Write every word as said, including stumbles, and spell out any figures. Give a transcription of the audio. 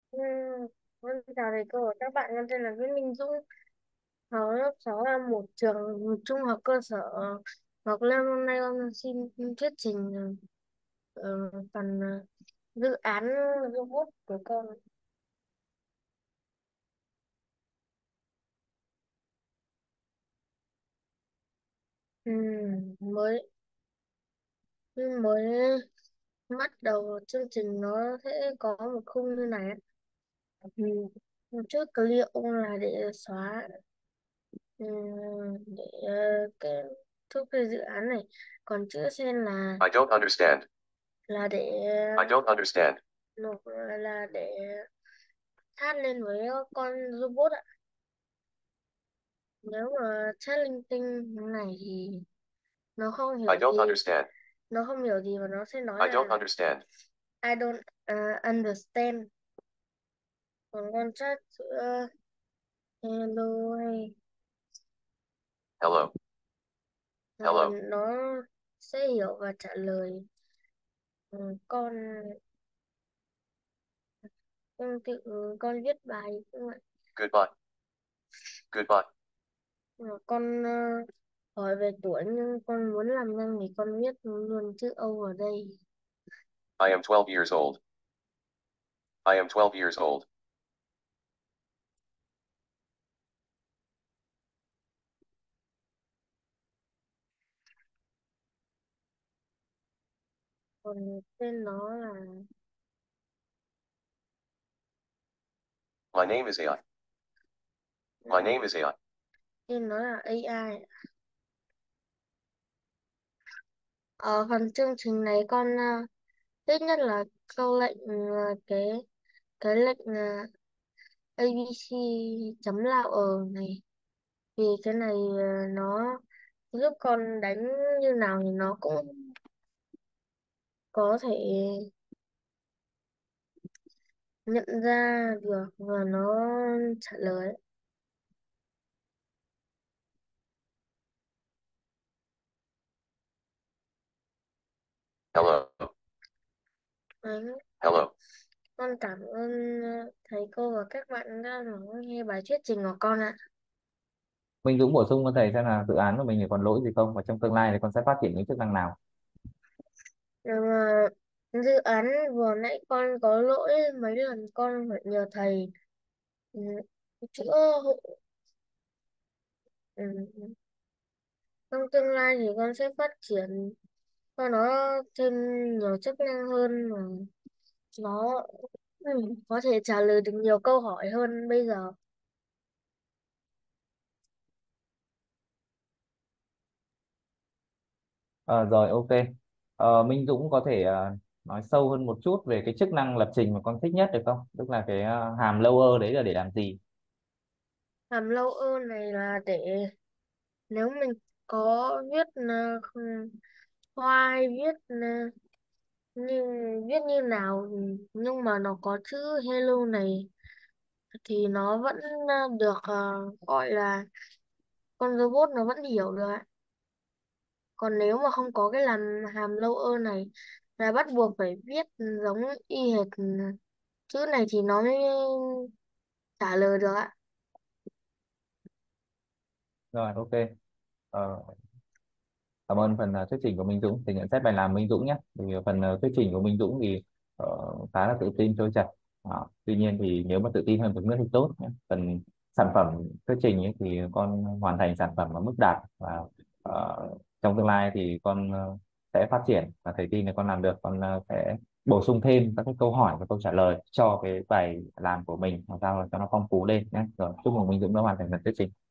Ừ, Vâng, chào thầy cô và các bạn, con tên là Nguyễn Minh Dũng, học lớp sáu a một trường trung học cơ sở Ngọc Lâm. Hôm nay con xin thuyết trình ờ, phần ờ, dự án robot của con. Ừ, mới mới bắt đầu chương trình nó sẽ có một khung như này ạ. Ừ, một chút clip là để xóa, ừ, để ờ, cái thúc cái dự án này, còn chữ sen là I don't understand. là để I don't understand. nộp, là để chat lên với con robot ạ. Nếu mà chat linh tinh như này thì nó không I hiểu don't gì, understand. nó không hiểu gì và nó sẽ nói I don't là understand. I don't uh, understand. Còn con chat giữa hello hay Hello. ờ, Hello. nó sẽ hiểu và trả lời. Ừ, con con tự con viết bài cũng vậy. Goodbye. Goodbye. Ờ, con ờ, hỏi về tuổi nhưng con muốn làm nhanh thì con viết luôn chữ O ở đây. I am twelve years old. I am twelve years old. Còn tên nó là My name is A I. My name is A I. tên nó là a i. Ở phần chương trình này con uh, thích nhất là câu lệnh, uh, cái cái lệnh uh, a bê xê chấm lao ở này, vì cái này uh, nó giúp con đánh như nào thì nó cũng có thể nhận ra được và nó trả lời. Hello. Đấy, Hello. con cảm ơn uh, thầy cô và các bạn đã lắng nghe bài thuyết trình của con ạ. Mình Dũng bổ sung cho thầy xem là dự án của mình thì còn lỗi gì không và trong tương lai thì con sẽ phát triển những chức năng nào. Nhưng mà dự án vừa nãy con có lỗi mấy lần, con phải nhờ thầy ừ, chữa hộ. Ừ. Trong tương lai thì con sẽ phát triển cho nó thêm nhiều chức năng hơn, mà nó ừ, có thể trả lời được nhiều câu hỏi hơn bây giờ. Ờ, rồi ok. Ờ, Minh Dũng có thể ờ, nói sâu hơn một chút về cái chức năng lập trình mà con thích nhất được không? Tức là cái ờ, hàm lower đấy là để làm gì? Hàm lâu ơ này là để nếu mình có viết ờ, không- hoa hay viết ờ, như viết như nào, nhưng mà nó có chữ hello này thì nó vẫn ờ, được ờ, gọi là con robot nó vẫn hiểu được ạ. Còn nếu mà không có cái làm hàm lâu ơ này là bắt buộc phải viết giống y hệt chữ này thì nó mới trả lời được ạ. Rồi ok. Ờ, Cảm ơn phần ờ, thuyết trình của Minh Dũng. Thì nhận xét bài làm Minh Dũng nhé. Thì phần ờ, thuyết trình của Minh Dũng thì ờ, khá là tự tin trôi chảy. Đó. Tuy nhiên thì nếu mà tự tin hơn một nữa thì tốt nhé. Phần sản phẩm thuyết trình ấy, thì con hoàn thành sản phẩm ở mức đạt và ờ, trong tương lai thì con ờ, sẽ phát triển và thầy tin là con làm được. Con ờ, sẽ bổ sung thêm các cái câu hỏi và câu trả lời cho cái bài làm của mình làm sao cho nó phong phú lên nhé. Rồi chúc mừng Minh Dũng đã hoàn thành phần thuyết trình.